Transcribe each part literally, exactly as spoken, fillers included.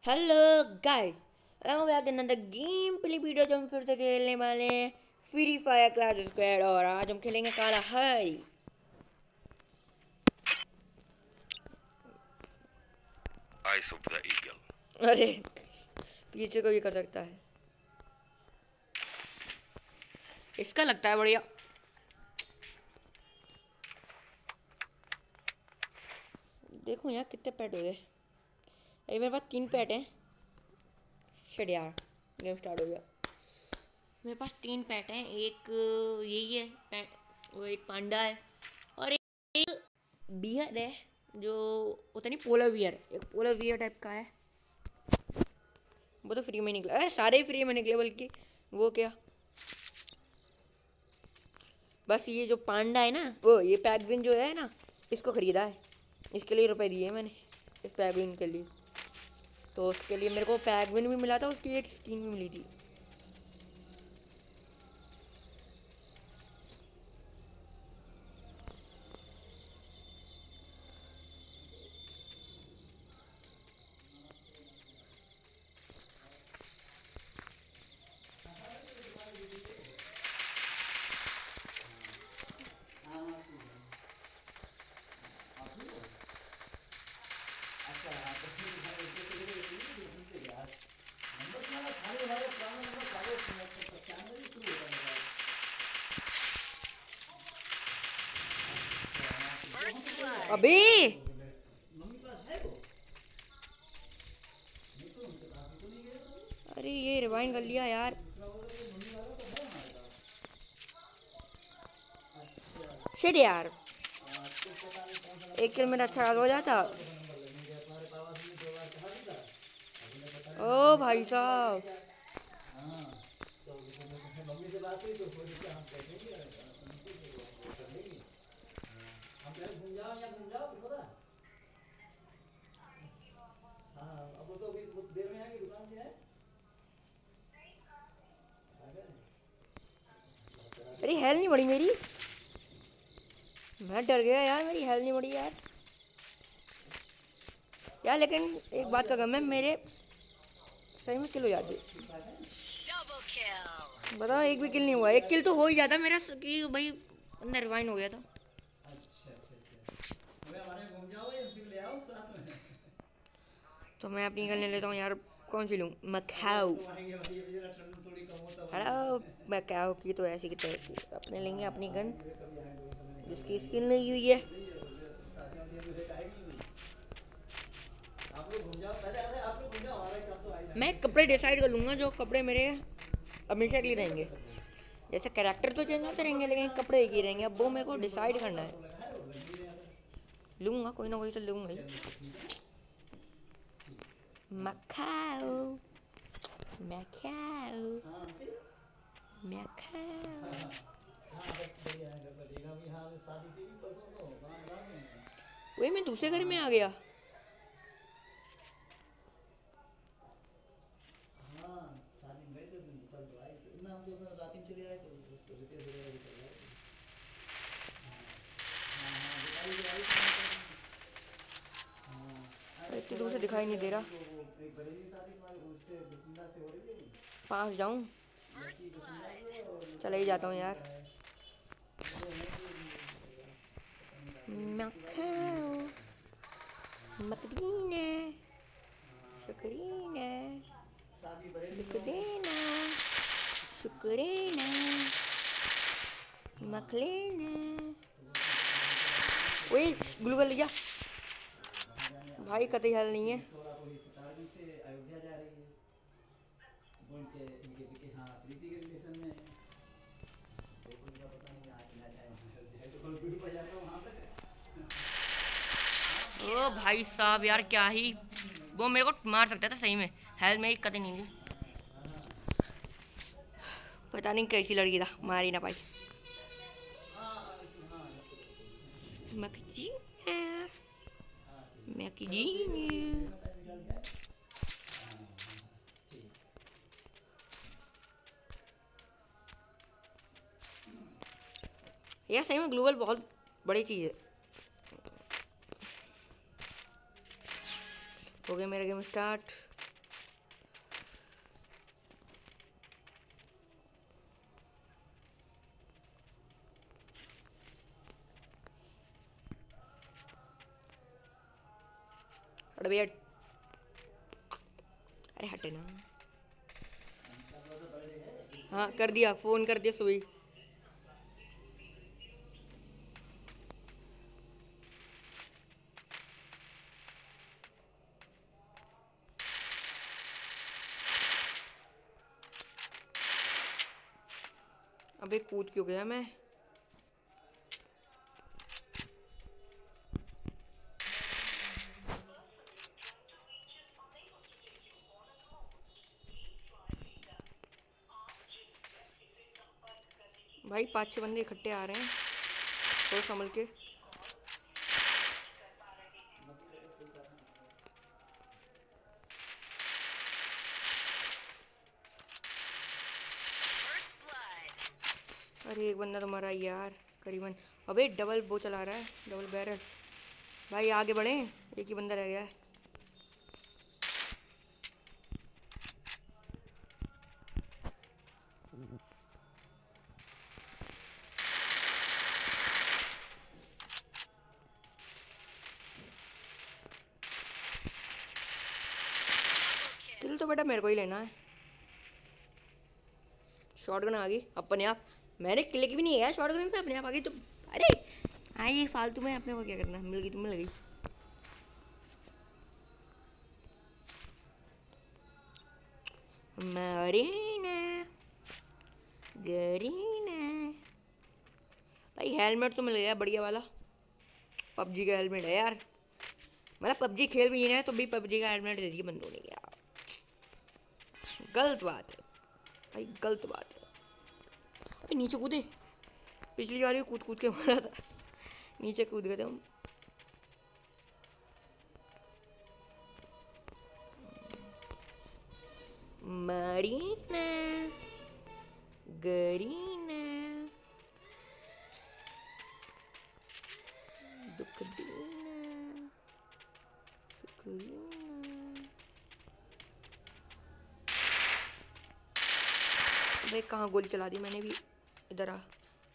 Hello guys, welcome back to another game play video. जो हम फिर से खेलने वाले हैं फ्री फायर क्लैश स्क्वाड और आज हम खेलेंगे काला हाई। Eyes of the eagle. अरे पीछे को भी कर सकता है, इसका लगता है बढ़िया। देखो यहाँ कितने पेट हो गए। अरे मेरे पास तीन पेट हैं। शिट यार, गेम स्टार्ट हो गया। मेरे पास तीन पेट हैं, एक यही है पेट, वो एक पांडा है और एक बियर है जो होता नहीं पोलर बियर, एक पोलर बियर टाइप का है। वो तो फ्री में निकला, अरे सारे ही फ्री में निकले बल्कि। वो क्या, बस ये जो पांडा है ना, वो ये पैगविन जो है ना, इसको ख़रीदा है। इसके लिए रुपए दिए मैंने इस पैगविन के लिए। तो उसके लिए मेरे को पैगविन भी मिला था, उसकी एक स्किन भी मिली थी। अबे अरे ये रिवाइंड कर लिया यार। शिट यार, एक किल मेरा अच्छा हो जाता। ओ भाई साहब, अरे हेल्थ नहीं बढ़ी मेरी। मैं डर गया यार, मेरी हेल्थ नहीं बढ़ी यार। यार लेकिन एक बात का गम है, मेरे सही में किल हो जाती। बताओ, एक भी किल नहीं हुआ। एक किल तो हो ही जाता मेरा कि भाई अंदर रिवाइंड हो गया था। तो मैं अपनी गन ले लेता हूँ यार। कौन सी लूँ? मकाऊ। हेलो, मकाऊ की तो ऐसी की तैसी। अपने लेंगे अपनी गन जिसकी स्किन नहीं हुई है। मैं कपड़े डिसाइड कर लूँगा, जो कपड़े मेरे हमेशा के लिए रहेंगे। जैसे कैरेक्टर तो चेंज होते रहेंगे लेकिन कपड़े एक ही रहेंगे। अब वो मेरे को डिसाइड करना है। लूँगा कोई ना कोई तो लूँगा ही। मकाऊ मकाऊ मकाऊ। वही मैं दूसरे घर में आ गया। इतनी दूर से दिखाई नहीं दे रहा। पास जाऊं? चला ही जाता हूँ यार। मकदीना शुक्रीना बिकदेना शुक्रेना मखलेना। वही ग्लू कर लिया भाई, कतई हल नहीं है। ओ भाई साहब यार, क्या ही वो मेरे को मार सकता था सही में। हेल्थ मेरी कतई नहीं थी। पता नहीं कैसी लड़की था, मार ही ना पाई। मकदीना मकदीना। यार सही में ग्लोबल बहुत बड़ी चीज़ है। हो गया मेरा गेम स्टार्ट। अरे भैया, अरे हटे ना। हाँ कर दिया, फोन कर दिया सुबह। अबे कूद क्यों गया मैं? भाई पाँच छह बंदे इकट्ठे आ रहे हैं, तो संभल के। अरे एक बंदा तो मरा यार करीबन। अबे डबल वो चला रहा है, डबल बैरल। भाई आगे बढ़े, एक ही बंदा रह गया है। किल तो बेटा मेरे को ही लेना है। शॉटगन आ गई अपने आप, मैंने क्लिक भी नहीं किया शॉटगन पे, अपने आप आ गई। तो अरे हाँ ये फालतू में अपने को क्या करना, मिल गई तो मिल गई। मरीना गरीना। भाई हेलमेट तो मिल गया बढ़िया वाला, पबजी का हेलमेट है यार। मतलब पबजी खेल भी नहीं रहा है तो भी पबजी का हेलमेट दे दिए बंदों ने यार, गलत बात है भाई, गलत बात है। अबे नीचे कूदे, पिछली बार भी कूद कूद के मारा था, नीचे कूद गए थे हम। मरीना गरीना दुख दीना सुख दीना। भाई कहाँ गोली चला दी मैंने भी, इधर आ।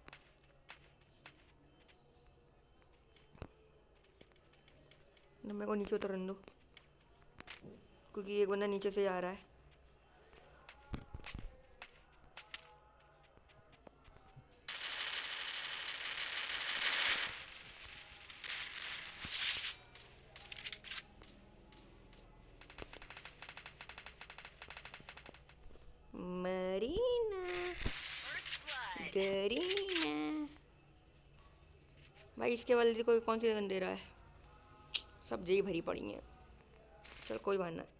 मेरे को नीचे उतरन दो क्योंकि एक बंदा नीचे से आ रहा है। मरीना गरीना। भाई इसके वाले कोई कौन सी गन दे रहा है, सब जेई भरी पड़ी हैं। चल कोई बात ना।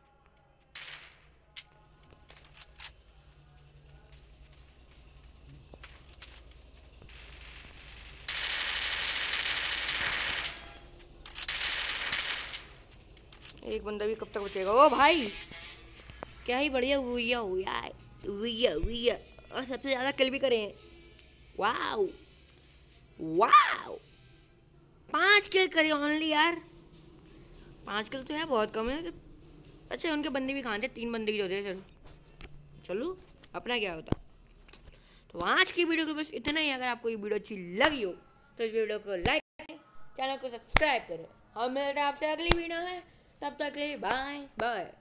एक बंदा भी कब तक बचेगा? ओ भाई क्या ही बढ़िया हुआ हुआ हुआ हुआ, और सबसे ज़्यादा किल भी करें। वाओ वाओ, पाँच किल करे ओनली यार, पाँच किल तो यार बहुत कम है। अच्छा उनके बंदे भी कहाँ थे, तीन बंदे ही तो थे। चलो चलो अपना क्या होता। तो आज की वीडियो को बस इतना ही। अगर आपको ये वीडियो अच्छी लगी हो तो इस वीडियो को लाइक करें, चैनल को सब्सक्राइब करें। हम मिलते हैं आपसे अगली वीडियो में, तब तक के लिए बाय बाय।